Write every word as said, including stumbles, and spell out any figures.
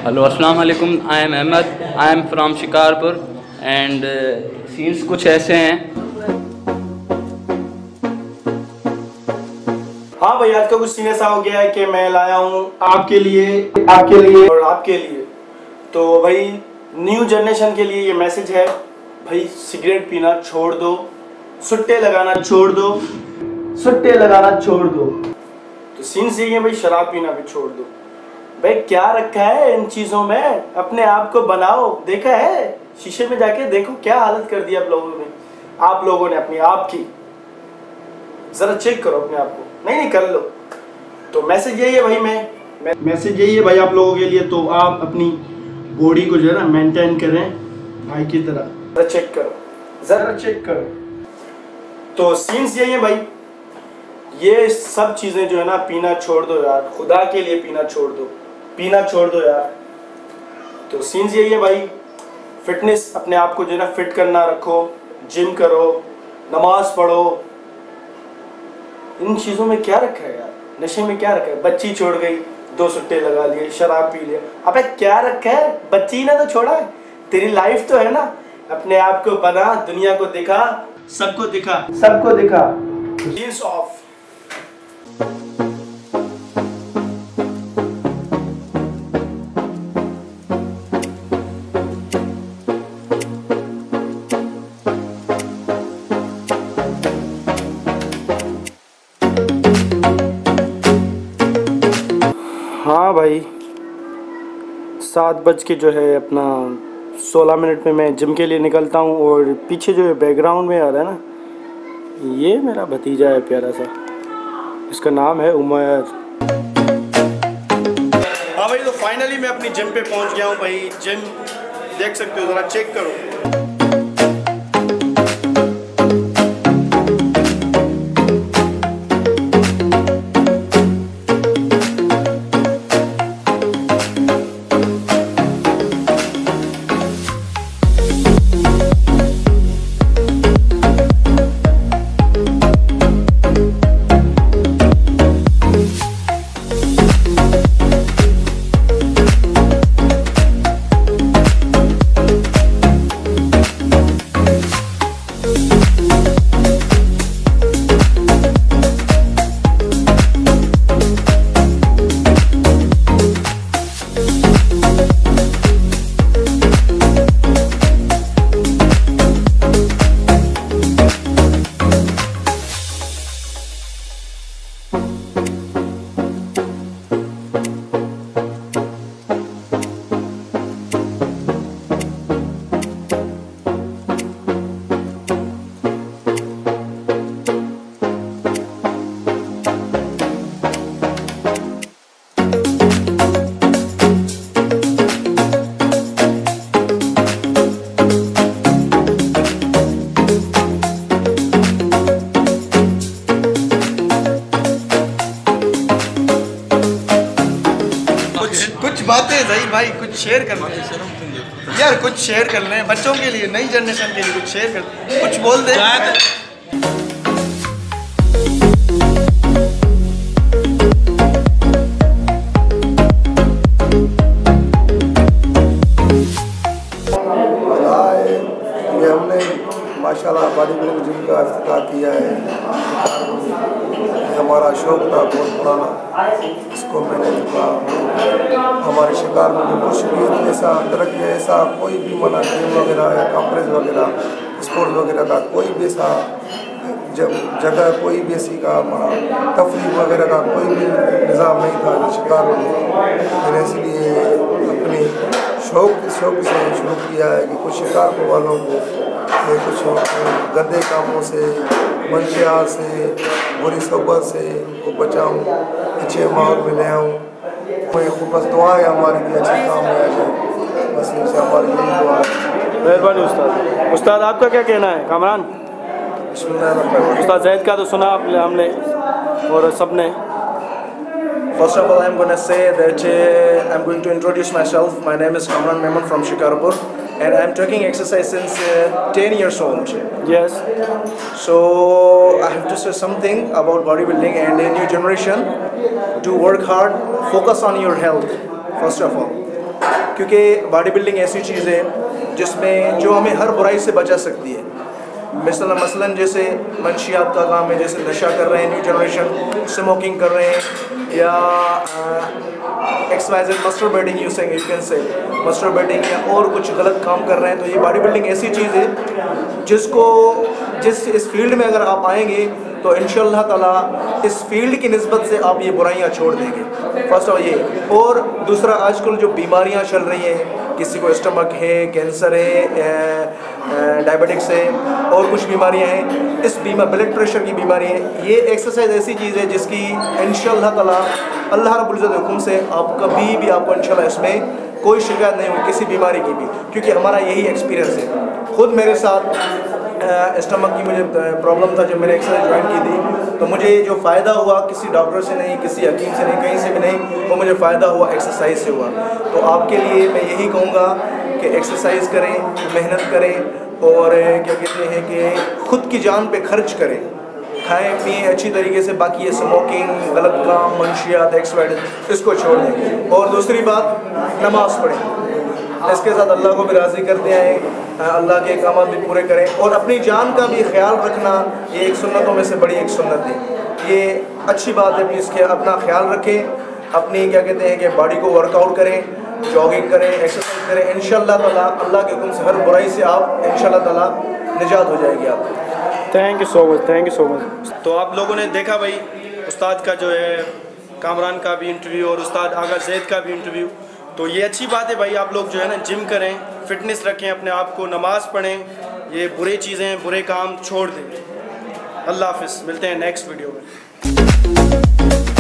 Hello अस्सलाम वालेकुम, I am Ahmad, I am from Shikarpur and scenes कुछ ऐसे हैं। हाँ भाई, आज का कुछ सीन ऐसा हो गया है कि मैं लाया हूँ आपके लिए आपके लिए और आपके लिए। तो भाई न्यू जनरेशन के लिए ये मैसेज है, भाई सिगरेट पीना छोड़ दो, सुट्टे लगाना छोड़ दो, सुट्टे लगाना छोड़ दो। तो सीन यही है भाई, शराब पीना भी छोड़ दो। भाई क्या रखा है इन चीज़ों में, अपने आप को बनाओ। देखा है शीशे में जाके देखो क्या हालत कर दी आप लोगों ने, आप लोगों ने अपनी आप की। जरा चेक करो अपने आप को, नहीं नहीं कर लो। तो मैसेज यही है भाई, मैं मैसेज यही है भाई आप लोगों के लिए। तो आप अपनी बॉडी को जो है ना मेंटेन करें भाई की तरह। जरा चेक करो, जरा चेक करो। तो सीन्स यही है भाई, ये सब चीज़ें जो है ना पीना छोड़ दो यार, खुदा के लिए पीना छोड़ दो, पीना छोड़ दो यार। तो सीन्स यही है भाई, फिटनेस अपने आप को जो है ना फिट करना रखो, जिम करो, नमाज पढ़ो। इन चीज़ों में क्या रखा है यार, नशे में क्या रखा है। बच्ची छोड़ गई, दो सुट्टे लगा लिए, शराब पी लिया, अबे क्या रखा है। बच्ची ने तो छोड़ा है, तेरी लाइफ तो है ना। अपने आप को बना, दुनिया को दिखा, सबको दिखा, सबको दिखा। Jeans off. हाँ भाई, सात बज के जो है अपना सोलह मिनट में मैं जिम के लिए निकलता हूँ। और पीछे जो है बैकग्राउंड में आ रहा है ना, ये मेरा भतीजा है प्यारा सा, इसका नाम है उमर। हाँ भाई, तो फाइनली मैं अपनी जिम पे पहुँच गया हूँ भाई। जिम देख सकते हो, ज़रा चेक करो। कुछ बातें सही भाई, कुछ शेयर कर लें यार, कुछ शेयर कर लें बच्चों के लिए, नई जनरेशन के लिए कुछ शेयर कर, कुछ बोल दे। ये हमने माशाल्लाह बॉडी बिल्डिंग जिम का इफ्तिताह किया है। हमारा शौक था बहुत पुराना, इसको मैंने चुका। हमारे शिकार में जो कुछ भी ऐसा तरक्की ऐसा कोई भी मना गेम वगैरह या कॉम्प्लेक्स वगैरह स्पोर्ट्स वगैरह का कोई भी ऐसा जब जगह कोई भी ऐसी का तफरीह वगैरह का कोई भी निज़ाम नहीं था शिकार में। मैंने इसलिए अपनी शौक शौक से शुरू किया है कि कुछ शिकार वालों को मैं कुछ गंदे कामों से, मंशियात से, बुरी सोबत से उनको बचाऊँ, अच्छे माहौल में ले आऊँ। कोई बस दुआ है हमारी कि अच्छे काम में आ जाए, बस इनसे हमारी यही दुआ है। मेहरबानी उस्ताद। उस्ताद आपका क्या कहना है कामरान? उस्ताद जैद का तो सुना आपने, हमने और सब ने। First of all, I'm going to say that uh, I'm going to introduce myself. My name is Kamran Memon from Shikarpur, and I'm taking exercise since uh, ten years old. Yes. So I have to say something about bodybuilding and a new generation. To work hard, focus on your health. First of all, क्योंकि body building ऐसी चीज़ है जिसमें जो हमें हर बुराई से बचा सकती है। मसलन मसलन जैसे मंशियात का काम है, जैसे नशा कर रहे हैं न्यू जनरेशन, स्मोकिंग कर रहे हैं, या XYZ masturbating you say you can say masturbating या और कुछ गलत काम कर रहे हैं। तो ये बॉडी बिल्डिंग ऐसी चीज़ है जिसको जिस इस फील्ड में अगर आप आएंगे तो इंशाअल्लाह ताला इस फील्ड की निस्बत से आप ये बुराइयाँ छोड़ देंगे। फर्स्ट ऑफ ये, और दूसरा आजकल जो बीमारियाँ चल रही हैं, किसी को स्टमक है, कैंसर है, डायबिटिक्स है और कुछ बीमारियां हैं, इस बीमा ब्लड प्रेशर की बीमारी है, ये एक्सरसाइज ऐसी चीज़ है जिसकी इंशाअल्लाह ताला अल्लाह रब्बुल इज़्ज़त के हुक्म से आप कभी भी आपको इंशाअल्लाह इसमें कोई शिकायत नहीं होगी किसी बीमारी की भी, क्योंकि हमारा यही एक्सपीरियंस है। खुद मेरे साथ स्टमक की मुझे प्रॉब्लम था जब मैंने एक्सरसाइज ज्वाइन की थी, तो मुझे जो फ़ायदा हुआ किसी डॉक्टर से नहीं, किसी हकीम से नहीं, कहीं से भी नहीं, वो मुझे फ़ायदा हुआ एक्सरसाइज से हुआ। तो आपके लिए मैं यही कहूँगा कि एक्सरसाइज करें, मेहनत करें और क्या कहते हैं कि खुद की जान पे खर्च करें, खाएं पिएँ अच्छी तरीके से। बाकी ये स्मोकिंग, गलत काम, मंशियात, एक्सवाइड इसको छोड़ दें। और दूसरी बात, नमाज़ पढ़ें, इसके साथ अल्लाह को भी राज़ी करते आए, अल्लाह के कामात भी पूरे करें और अपनी जान का भी ख्याल रखना, ये एक सुन्नतों में से बड़ी एक सुन्नत है। ये अच्छी बात है, प्लीज़ के अपना ख्याल रखें, अपनी क्या कहते हैं कि बॉडी को वर्कआउट करें, जॉगिंग करें, एक्सरसाइज करें। इंशाअल्लाह ताला अल्लाह के हुक्म से हर बुराई से आप इंशाअल्लाह ताला निजात हो जाएगी आप। Thank you so much, thank you so much. तो आप लोगों ने देखा भाई उस्ताद का जो है कामरान का भी इंटरव्यू और उस्ताद आगा ज़ैद का भी इंटरव्यू। तो ये अच्छी बात है भाई, आप लोग जो है ना जिम करें, फिटनेस रखें अपने आप को, नमाज़ पढ़ें, ये बुरी चीज़ें बुरे काम छोड़ दें। अल्लाह हाफ़िज़, मिलते हैं नेक्स्ट वीडियो में।